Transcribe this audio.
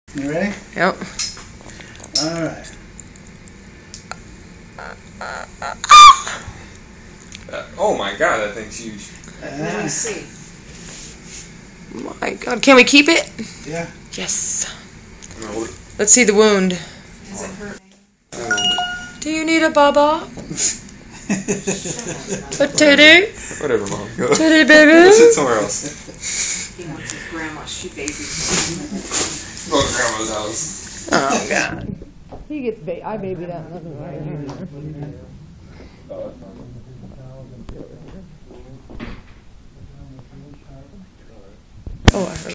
You ready? Yep. Alright. Oh my god, that thing's huge. Let me see. My God, can we keep it? Yeah. Yes. No, Let's see the wound. Does it hurt? Do you need a baba? A titty? whatever, Mom. Go. Titty Go baby? sit somewhere else. He wants his grandma. She babies. Go to Grandma's house. Oh God. He gets I baby that. Nothing right.